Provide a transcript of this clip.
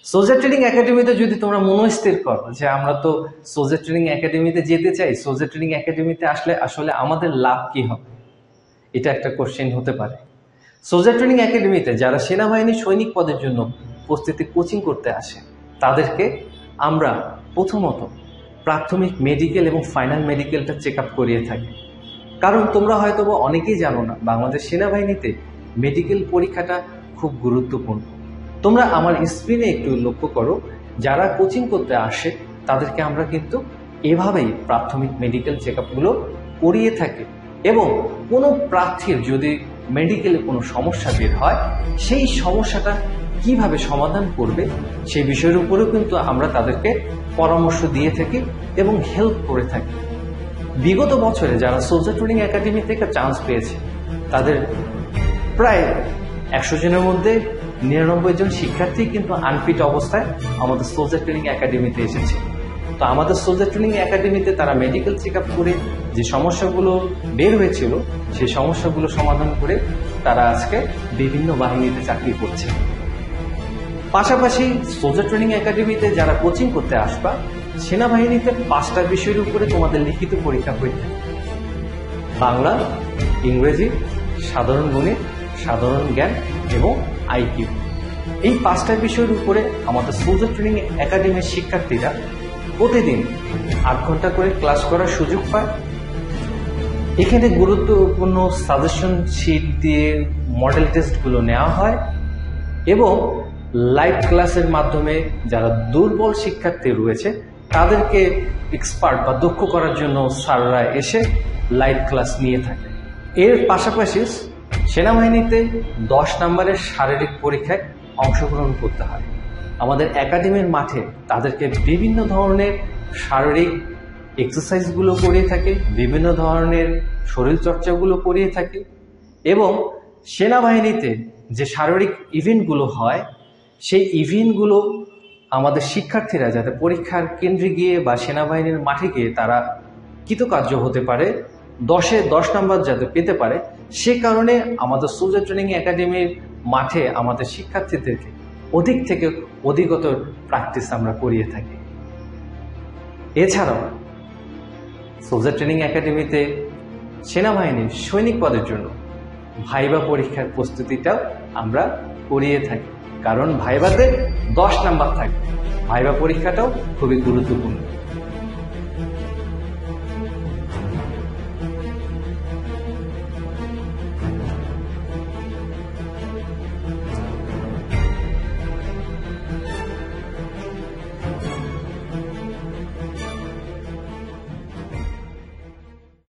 Soldier training একাডেমিতে যদি তোমরা মনস্থির করো যে আমরা তো সোলজার ট্রেনিং একাডেমিতে যেতে চাই, সোলজার ট্রেনিং একাডেমিতে আসলে আমাদের লাভ কি হবে, এটা একটা কোশ্চেন হতে পারে। সোলজার ট্রেনিং একাডেমিতে যারা সেনাবাহিনী সৈনিক পদের জন্য প্রস্তুতি কোচিং করতে আসে তাদেরকে আমরা প্রথমত প্রাথমিক মেডিকেল এবং ফাইনাল মেডিকেলটা চেক আপ করিয়ে থাকি। কারণ তোমরা হয়তো অনেকেই জানো না, বাংলাদেশ সেনাবাহিনীতে মেডিকেল পরীক্ষাটা খুব গুরুত্বপূর্ণ। তোমরা আমার স্ক্রিনে একটু লক্ষ্য করো, যারা কোচিং করতে আসে তাদেরকে আমরা কিন্তু এভাবেই প্রাথমিক মেডিকেল চেক আপগুলো করিয়ে থাকি। এবং কোনো প্রার্থীর যদি মেডিকেলে কোনো সমস্যা বের হয়, সেই সমস্যাটা কিভাবে সমাধান করবে সেই বিষয়ের উপরেও কিন্তু আমরা তাদেরকে পরামর্শ দিয়ে থাকি এবং হেল্প করে থাকি। বিগত বছরে যারা সোলজার ট্রেনিং একাডেমি থেকে চান্স পেয়েছে তাদের প্রায় 100 জনের মধ্যে 99 জন শিক্ষার্থী কিন্তু আনফিট অবস্থায় আমাদের সোলজার ট্রেনিং একাডেমিতে এসেছে। তো আমাদের সোলজার ট্রেনিং একাডেমিতে তারা মেডিকেল চেক আপ করে যে সমস্যাগুলো বের হয়েছিল সেই সমস্যাগুলো সমাধান করে তারা আজকে বিভিন্ন বাহিনীতে চাকরি করছে। পাশাপাশি সোলজার ট্রেনিং একাডেমিতে যারা কোচিং করতে আসবা, সেনাবাহিনীতে 5টা বিষয়ের উপরে তোমাদের লিখিত পরীক্ষা হয়ে থাকে: বাংলা, ইংরেজি, সাধারণ গণিত, সাধারণ জ্ঞান এবং আইকিউ। এই 5টা বিষয়ের উপরে আমাদের সোলজার ট্রেনিং একাডেমির শিক্ষার্থীরা প্রতিদিন 8 ঘন্টা করে ক্লাস করার সুযোগ পায়। এখানে গুরুত্বপূর্ণ সাজেশন শিট দিয়ে মডেল টেস্টগুলো নেওয়া হয় এবং লাইভ ক্লাসের মাধ্যমে যারা দুর্বল শিক্ষার্থী রয়েছে তাদেরকে এক্সপার্ট বা দক্ষ করার জন্য স্যাররা এসে লাইভ ক্লাস নিয়ে থাকে। এর পাশাপাশি সেনাবাহিনীতে 10 নম্বরের শারীরিক পরীক্ষায় অংশগ্রহণ করতে হয়। আমাদের একাডেমির মাঠে তাদেরকে বিভিন্ন ধরনের শারীরিক এক্সারসাইজগুলো করিয়ে থাকে, বিভিন্ন ধরনের শরীরচর্চাগুলো করিয়ে থাকে এবং সেনাবাহিনীতে যে শারীরিক ইভেন্টগুলো হয় সেই ইভেন্টগুলো আমাদের শিক্ষার্থীরা যাতে পরীক্ষার কেন্দ্রে গিয়ে বা সেনাবাহিনীর মাঠে গিয়ে তারা কৃতকার্য হতে পারে, 10-এ 10 নম্বর যাতে পেতে পারে, সে কারণে আমাদের সোলজার ট্রেনিং একাডেমির মাঠে আমাদের শিক্ষার্থীদেরকে অধিক থেকে অধিকতর প্র্যাকটিস আমরা করিয়ে থাকি। এছাড়াও সোলজার ট্রেনিং একাডেমিতে সেনাবাহিনীর সৈনিক পদের জন্য ভাইবা পরীক্ষার প্রস্তুতিটাও আমরা করিয়ে থাকি, কারণ ভাইবাতে 10 নাম্বার থাকে। ভাইবা পরীক্ষাটাও খুবই গুরুত্বপূর্ণ।